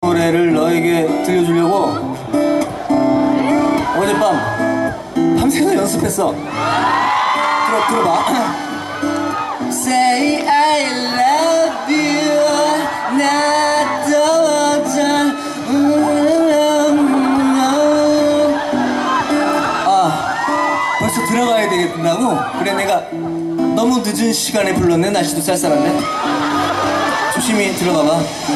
노래를 너에게 들려주려고 어젯밤 밤새서 연습했어. 들어봐. Say I love you 나도 벌써 들어가야 되겠다고? 그래 내가 너무 늦은 시간에 불렀네. 날씨도 쌀쌀한데. 조심히 들어가봐.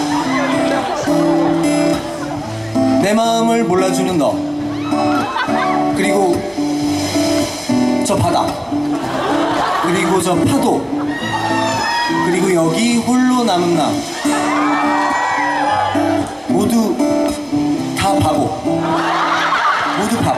내 마음을 몰라주는 너, 그리고 저 바다, 그리고 저 파도, 그리고 여기 홀로 남은 나, 모두 다 바보. 모두 바보.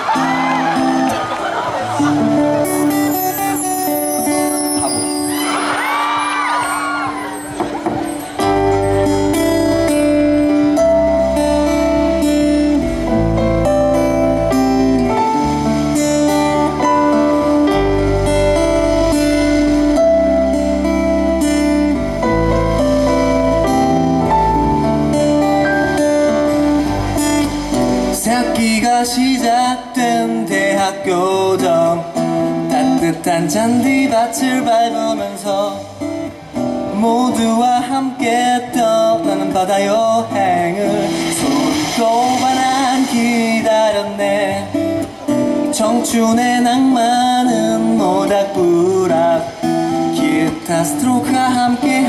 새학기가 시작된 대학교정 따뜻한 잔디밭을 밟으면서 모두와 함께 떠나는 바다 여행을 손꼽아난 기다렸네. 청춘의 낭만은 모닥불락 기타 스트로크와 함께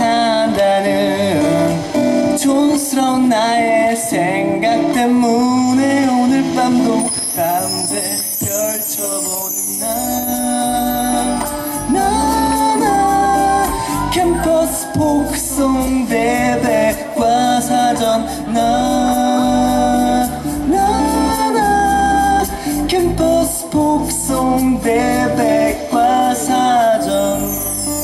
한다는 촌스러운 나의 생각 때문에 오늘 밤도 밤새 펼쳐보는 나 캠퍼스 포크송 대백과사전 나 캠퍼스 포크송 대백과사전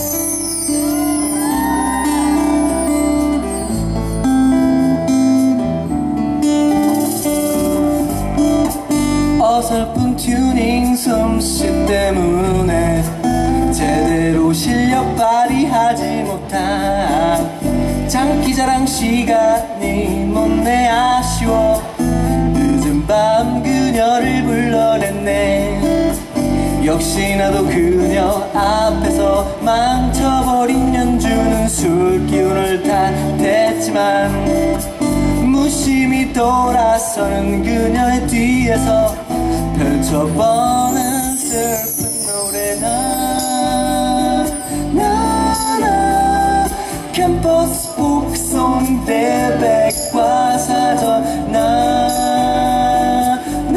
어설픈 튜닝 솜씨 때문에 제대로 실력 발휘하지 못한 장기자랑 시간이 못내 아쉬워 늦은 밤 그녀를 불러냈네. 역시 나도 그녀 앞에서 망쳐버린 연주는 술 기운을 탓했지만 무심히 돌아서는 그녀의 뒤에서 펼쳐보는 슬픈 노래나 캠퍼스 포크송 대백과사전 나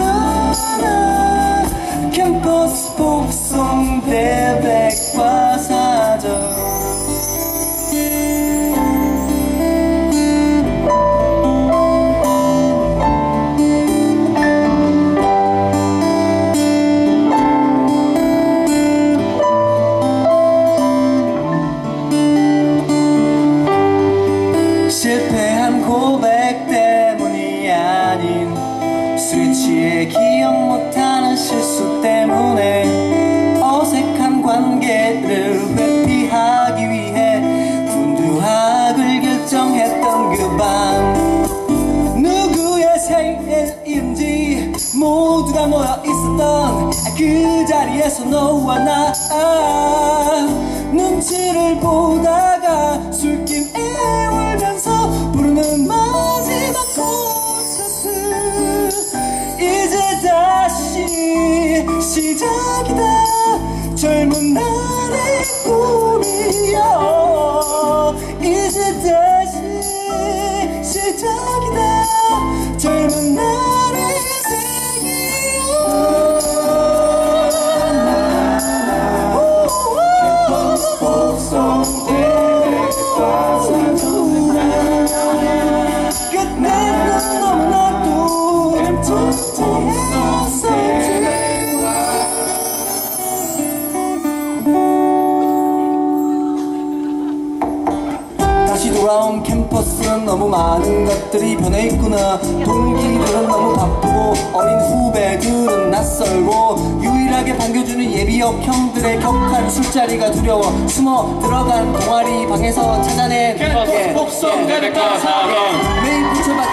캠퍼스 포크송 대백과사전 실패한 고백 때문이 아닌 술에 취해 기억 못하는 실수 때문에 어색한 관계를 회피하기 위해 군두학을 결정했던 그 밤 누구의 생일인지 모두가 모여 있었던 그 자리에서 너와 나 눈치를 보다가 술김에 울면서 부르는 마지막 콘서트 이제 다시 시작이다. 젊은 날의 꿈이여 이제 다시 시작이다. 젊은 날의 생이여 끝내는 너무나도 다시 돌아온 캠퍼스는 너무 많은 것들이 변해있구나. 동기들은 너무 바쁘고 어린 후배들은 낯설고 유일하게 반겨주는 예비역 형들의 격한 술자리가 두려워 숨어 들어간 동아리 방에서 찾아낸 캠퍼스 복성 대백과사전 매일 붙여봤